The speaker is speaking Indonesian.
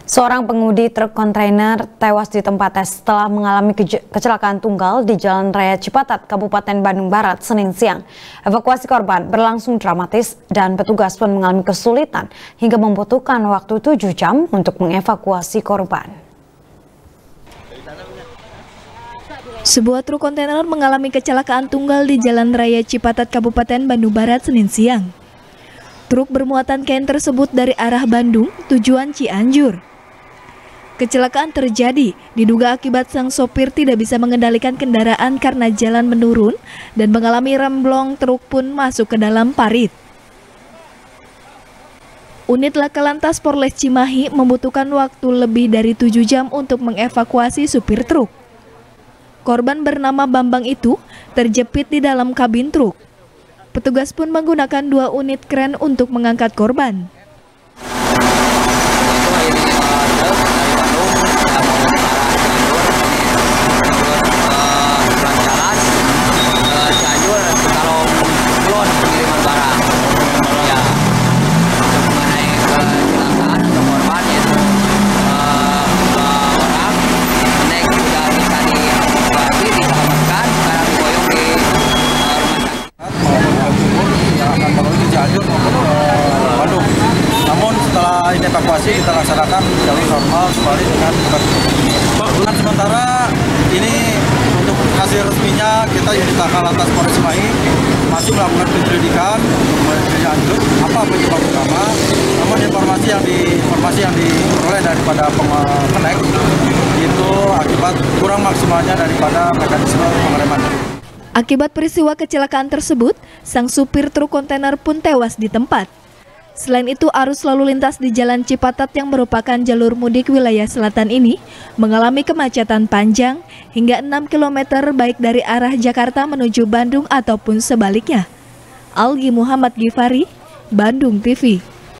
Seorang pengemudi truk kontainer tewas di tempatnya setelah mengalami kecelakaan tunggal di Jalan Raya Cipatat, Kabupaten Bandung Barat, Senin siang. Evakuasi korban berlangsung dramatis dan petugas pun mengalami kesulitan hingga membutuhkan waktu 7 jam untuk mengevakuasi korban. Sebuah truk kontainer mengalami kecelakaan tunggal di Jalan Raya Cipatat, Kabupaten Bandung Barat, Senin siang. Truk bermuatan kain tersebut dari arah Bandung, tujuan Cianjur. Kecelakaan terjadi diduga akibat sang sopir tidak bisa mengendalikan kendaraan karena jalan menurun dan mengalami remblong. Truk pun masuk ke dalam parit. Unit Laka Lantas Polres Cimahi membutuhkan waktu lebih dari 7 jam untuk mengevakuasi supir truk. Korban bernama Bambang itu terjepit di dalam kabin truk. Petugas pun menggunakan 2 unit kren untuk mengangkat korban. Namun setelah ini evakuasi kita laksanakan jalur normal kembali dengan sementara ini untuk hasil resminya kita unit Laka Lantas Polres Cimahi masih melakukan penyelidikan lebih lanjut apa penyebab utama. Namun informasi yang diperoleh daripada pengenek itu akibat kurang maksimalnya daripada mekanisme pengereman. Akibat peristiwa kecelakaan tersebut, sang supir truk kontainer pun tewas di tempat. Selain itu, arus lalu lintas di Jalan Cipatat yang merupakan jalur mudik wilayah selatan ini mengalami kemacetan panjang hingga 6 km baik dari arah Jakarta menuju Bandung ataupun sebaliknya. Algi Muhammad Gifari, Bandung TV.